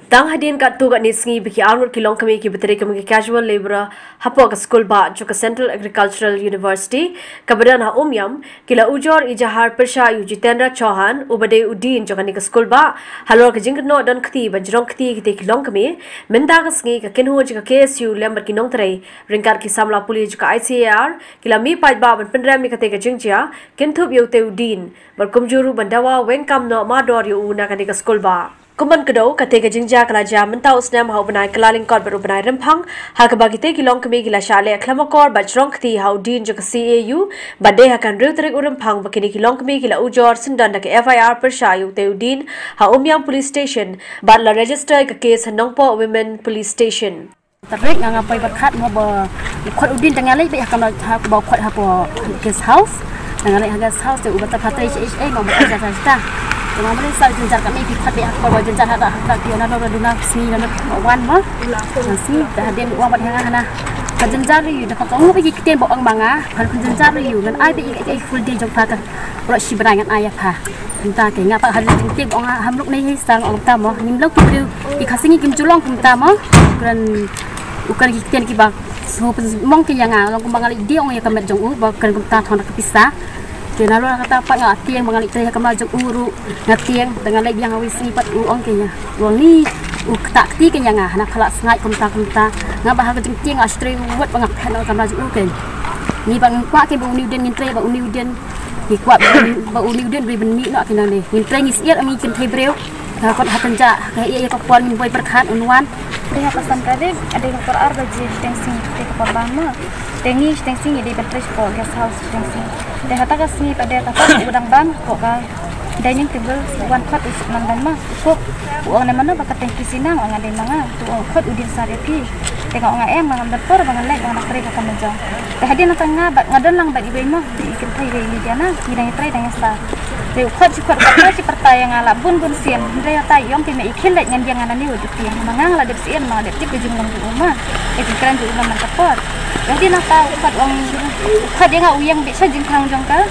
Tang hadin kat tu kat nisngi biki armut kilong kami ki beteri kami casual laborer hapo ke school ba jo ke Central Agricultural University kabadan ha umyam kila ujor ijahar persha yu Jitendra Chauhan ubade udin jo kani ke school ba halor ke jingno dan khti banjrong khti ki kilong kami menda ke sngi ke kinho jo ke KSU lembar kinong trai ringkar ki samla puli jo ke ICAR kila mi paj ba ban pendram mi kate ke jingjia kinthub yu te udin berkumjuru bandawa wengkam no mador yu una kani ke school ba Kuman kedau kate ke jingja kelaja mentau senam hau benai kelaling kod baru benai rempang hal kebagite kilong kemi gila syale klamakor bajrong kti hau din jo ke CAU bade akan riu terik urempang bakini kilong kemi gila ujor sendan ke FIR persyayu teudin hau umyam police station badla register ke kes Nongpo Women Police Station terik ngapai berkat ngobo kod udin tengah lek akan ha bawa kod hapo guest house tengah lek guest house te ubata kata HHA ngobo kata Memang boleh saya jenjar kami pikat dia kalau jenjar ada dia nak duna sini nak wan mah nasi dah dia uang buat hang hana jenjar you dah kau pergi kita bawa banga kan jenjar you dan ai pergi full day jom kata berat si berangan ayah pa entah ke ngapa hari tinggi orang hamluk ni sang orang tamu nimlok tu dikasih kim julong kim tamu dan bukan kita ni bang mungkin yang orang kumbangali dia orang yang kamet jong bukan kita thon kepisah Kena lu kata apa nggak tiang mengalir teh kemal jok uru ngatiang dengan lagi yang awis ni pat uang kenya uang ni tak ti kenya ngah nak kalau sengai kumta ngah bahag jeng tiang astri buat pengaphan kemal jok uru kenya ni bang kuat ke bang uniuden ngintre bang uniuden ni kuat bang uniuden beri benih nak kena ni ngintre ni siat ami kintai breu kot hakan ja kayak iya kapal min boy berkat unwan dia pesan kade ada doktor arba je tensi te kapal bama tengi tensi di betres ko guest house tensi dia kata kasih pada kata udang bang kok ka dining table one pot is mandan mah kok uang mana bakat tengki sinang orang ada manga tu kot udin saripi tengok orang em mangan dapur mangan lek mangan kere ka menja dah dia nak tengah ngadon lang bagi bayi mah ikin thai bayi dia na kirang trai dengan sa dia kot si pertaya ngala bun sien dia tai yom ti me ikin lek ngan dia ngana ni wujud tiang mangang la dep sien ma dep tip jung lang rumah itu kran ju rumah dapur jadi nak tahu kot orang kot dia ngau yang bisa jingkang jongka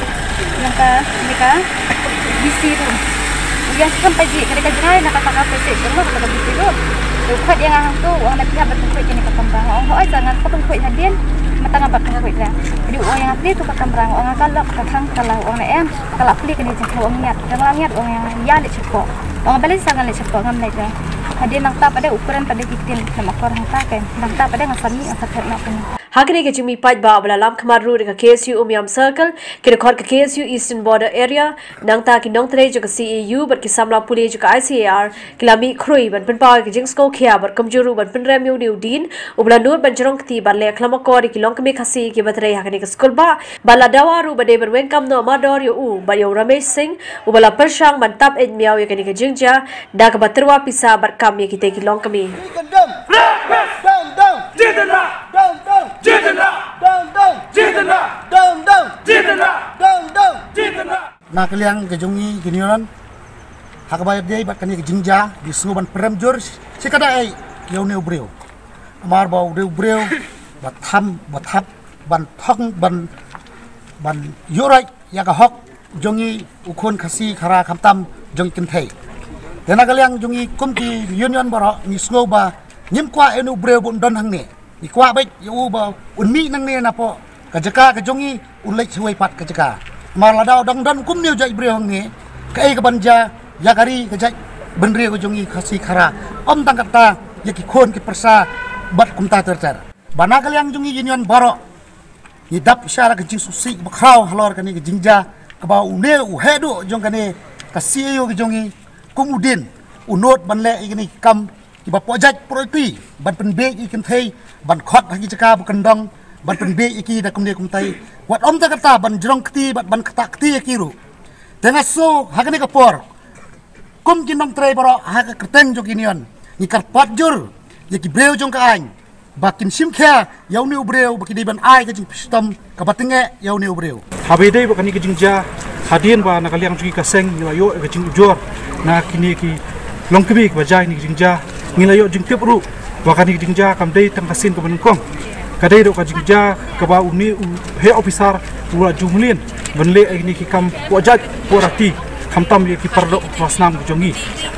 yang ka mereka bisi tu yang sampai di mereka jerai nak kata PC semua kalau bisi tu kot yang hang tu orang nak pihak berkuit ni kekembang orang jangan potong kuit hadian mata ngabat kuit lah jadi orang yang asli tu kekembang orang kalau ketang kalau orang em kalau beli kena jengkel orang niat orang yang ya le cepat orang balik sangat le cepat ngam le dah hadian nak pada ukuran pada kitin sama orang tak nak pada ngasani asal nak kena Hakne ke jumi paj ba balalam kemaru dengan KSU Umyam Circle kira khor ke KSU Eastern Border Area nangta ki nong tre jo ke CAU ber ki samla puli jo ke ICAR kilami khrui ban penpa ke jingsko khia ber kamjuru ban penrem yu udin ubla nur ban jerong ti ban le klama ko ri kilong kemi khasi ki batre hakne ke skul ba bala dawaru bade ber wengkam no mador yu ba yo Ramesh Singh ubala pershang ban tap ed miaw ye ke jingja da ke baterwa pisa ber kam ye ki te kilong kemi Nak kalian kejungi giniran, hak bayar dia ibat kini kejingja di sunguban peremjur sekadar kau ni ubreu, amar bau ubreu, batham ban thong ban yurai ya kahok jungi ukun kasi khara kamtam jungi kintai. Dan nak kalian jungi kumti union barak ni sunguba nyimkwa enu ubreu bundon hang ni, ikwa baik yu ba unmi nang ni napo kejaka kejungi ulek suai pat kejaka. Marladau dan kum niu jai brehong ni kai ke banja ya kari ke jai benri ko jongi khasi khara om tangkat ta ya ki khon ki persa bat kum ta ter bana kaliang jongi union baro ni dap syara ke jing susi bakrau halor kani ke jingja ke ba une u hedu jong kani kasi yo ke jongi kumudin unot ban le ikini kam ki ba pojaj proiti ban penbe ikin thei ban khot hagi jaka bukendong ban penbe iki da kum ne kum tai wat om ta kata ban jerong kti ban kata kti kiru tengah so hakane kapor kum kinong tray baro hak kerteng jok inion ni karpat jur ye ki breu jong ka ain bakin simkha yau ni ubreu baki ban ai ka jing pistom ka batenge yau ni ubreu habede bakani ke jingja hadien ba nakaliang jugi kaseng nilayo ke jing ujor na kini ki longkbi ke bajai ni jingja nilayo jing pru bakani ke jingja kamdei tangkasin ke benengkong kadai dok kajingja keba uni he officer ula jumlin benle ini ki kam wajat porati kamtam ye ki pardo wasnam jongi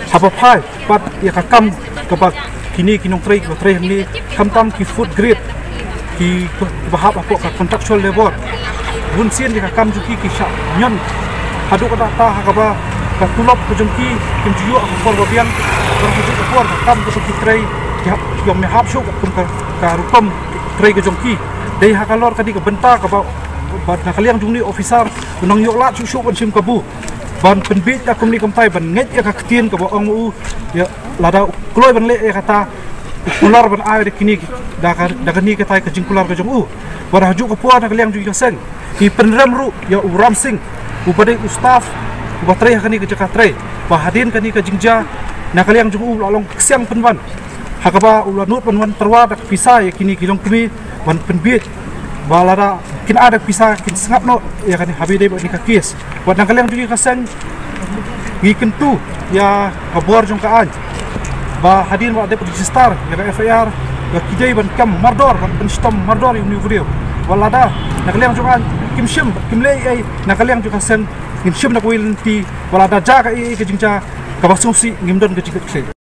haba pai pat ya kakam kebat kini kinong tray ni kamtam ki food grade ki bahap apa ka contractual labor bun sien di kakam juki ki sha nyon hadu kata ta hakaba ka tulop ko jumki kim jiyo ko por babian ko ko por kakam ko ki tray yang me hap shu ka rupam tray ko jumki dei hakalor kadi ka benta ka ba nakaliang jungni officer nang yok la chu ban sim kabu ban penbit ta kumni kampai ban nget ya ka ktien ka ba ong u ya lada kloi ban le ya kata kular ban ai de kini da kini ka tai ka jingkular ka jong u bara haju ka puan nakaliang ju seng ki penram ru ya uram sing u bade ustaf u batrai kani ka jakatre ba hadin kani ka jingja nakaliang jong u lalong siang penwan hakaba ulanut penwan terwa dak pisa ya kini kilong kumi ban penbit balada kin ada pisah kin sengap no ya kan habi dei ni ka kes buat nangkaliang juga kasang gi kentu ya kabor jong kaan ba hadin wa de register ya ka FIR ya kidai ban kam mardor ban penstom mardor yu ni video walada nangkaliang juga kim shim kim lei ai nangkaliang juga kasang kim shim nak wil ti walada ja ka i ke jingja ka basung si ngimdon ke jikse